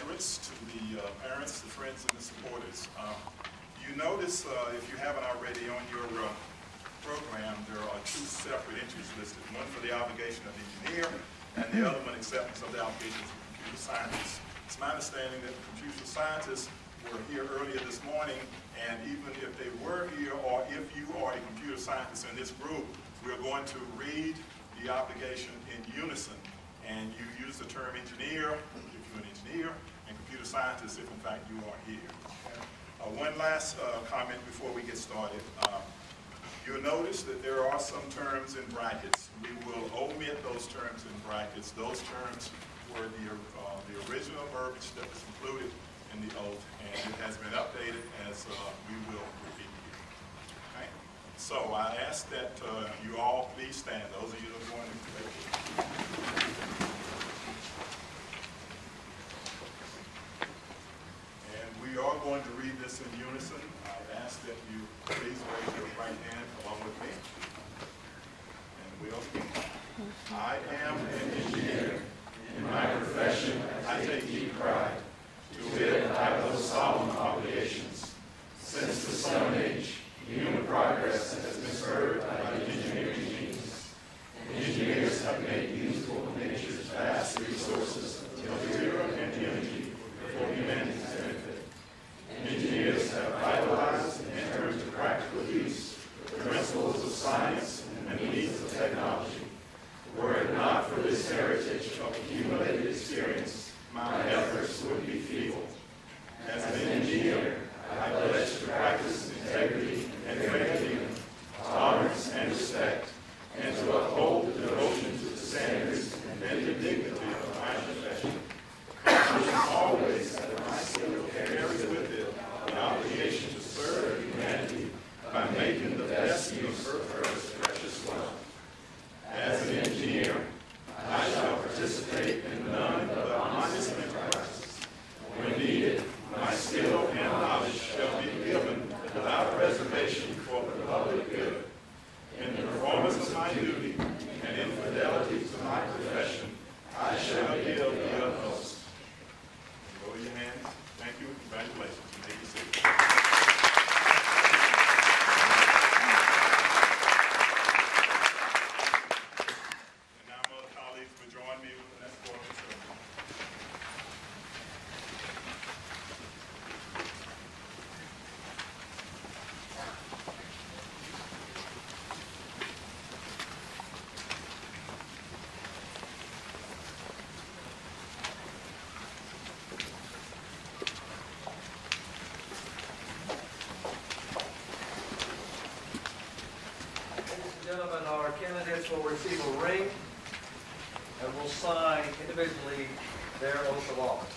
graduates, to the parents, the friends, and the supporters. You notice, if you haven't already on your program, there are two separate entries listed. One for the obligation of the engineer, and the other one acceptance of the obligations of computer scientists. It's my understanding that the computer scientists were here earlier this morning, and even if they were here, or if you are a computer scientist in this group, we're going to read the obligation in unison. And you use the term engineer if you're an engineer, and computer scientist if in fact you are here. One last comment before we get started. You'll notice that there are some terms in brackets. We will omit those terms in brackets. Those terms were the original verbiage that was included in the oath, and it has been updated as we will repeat here. Okay? So I ask that you all please stand. Those of you that are going to take it. And we are going to read this in unison. I ask that you please raise your right hand along with me. And we'll begin. I am an engineer. In my profession, I take deep pride. To wit, I have those solemn obligations. Since the Stone Age, human progress has been spurred by the engineering genius. Engineers have made useful nature's vast resources of material and energy for humanity's benefit. Engineers have vitalized and turned to practical use the principles of science and the needs of technology. Were it not for this heritage of accumulated experience, my efforts would be feeble. As an engineer, I pledge to practice integrity and fair dealing, tolerance and respect, and to uphold the devotion to the standards and the dignity of my profession. Conscious always that my skill carries with it the obligation to serve humanity by making the best use of Earth's precious wealth. As an engineer, I shall participate in none but honest enterprises. When needed, my skill and knowledge shall be given without reservation for the public good. In the performance of my duty and in fidelity to my profession, I shall give the utmost. Go to your hands. Thank you. Congratulations. You may be seated. Gentlemen, our candidates will receive a ring and will sign individually their oath of office.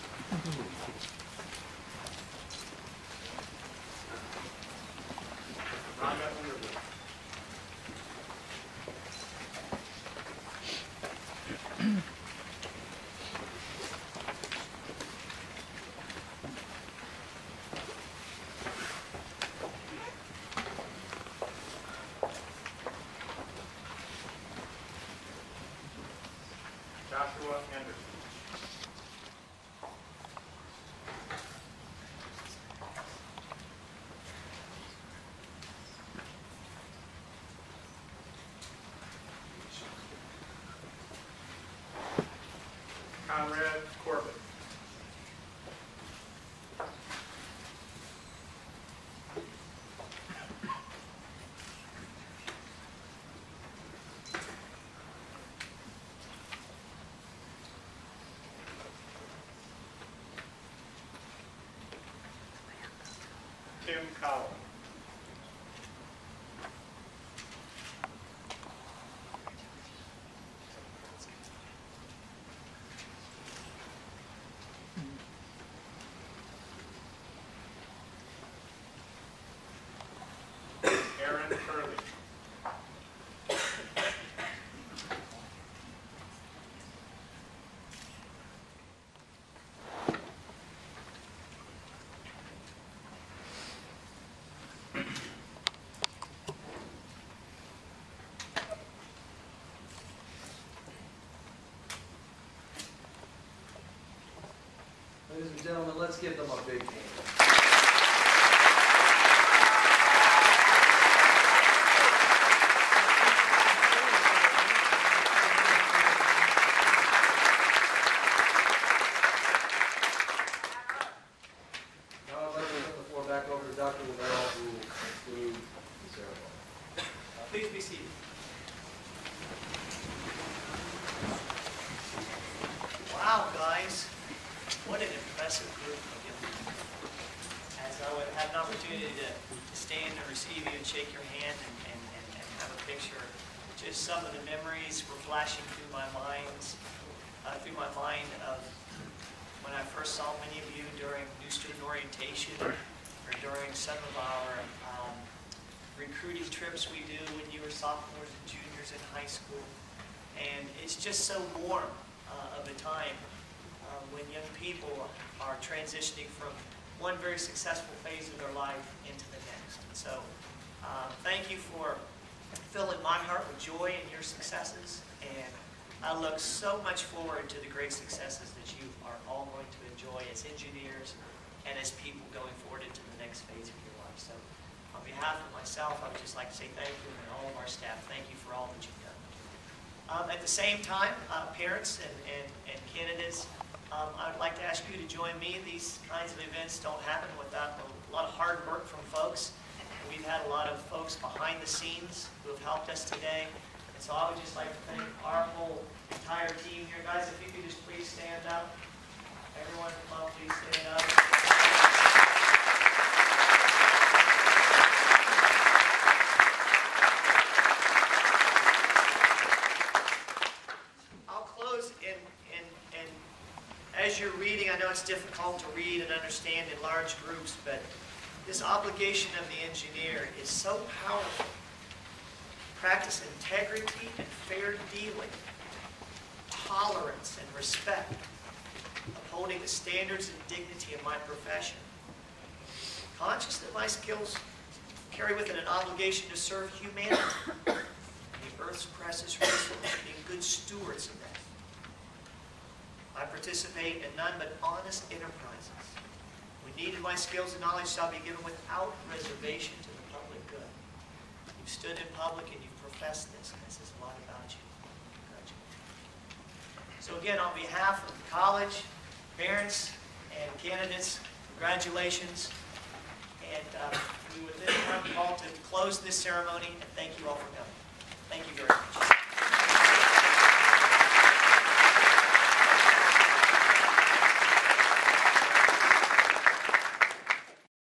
Joshua Anderson. Conrad Corbett. Tim Collins. Aaron Curley. Ladies and gentlemen, let's give them a big hand. Back over to Dr. Lavelle, who will conclude the ceremony. Please be seated. Wow, guys, what an impressive group of young people. As I would have an opportunity to stand and receive you and shake your hand and have a picture, just some of the memories were flashing through my mind of when I first saw many of you during new student orientation, or during some of our recruiting trips we do when you were sophomores and juniors in high school. And it's just so warm of a time when young people are transitioning from one very successful phase of their life into the next. And so thank you for filling my heart with joy in your successes. And I look so much forward to the great successes that you are all going to enjoy as engineers and as people going forward into the next phase of your life. So on behalf of myself, I would just like to say thank you, and all of our staff, thank you for all that you've done. At the same time, parents and candidates, I'd like to ask you to join me. These kinds of events don't happen without a lot of hard work from folks. We've had a lot of folks behind the scenes who have helped us today. And so I would just like to thank our whole entire team here. Guys, if you could just please stand up. Everyone, come on, please stand up. I'll close and as you're reading, I know it's difficult to read and understand in large groups, but this obligation of the engineer is so powerful. Practice integrity and fair dealing, tolerance and respect, upholding the standards and dignity of my profession. Conscious that my skills carry with it an obligation to serve humanity, the earth's precious resource, being good stewards of that. I participate in none but honest enterprises. When needed, my skills and knowledge shall be given without reservation to the public good. You've stood in public and you've professed this, and this says a lot about you. Congratulations. So again, on behalf of the college, parents, and candidates, congratulations. And we would then call to close this ceremony, and thank you all for coming. Thank you very much.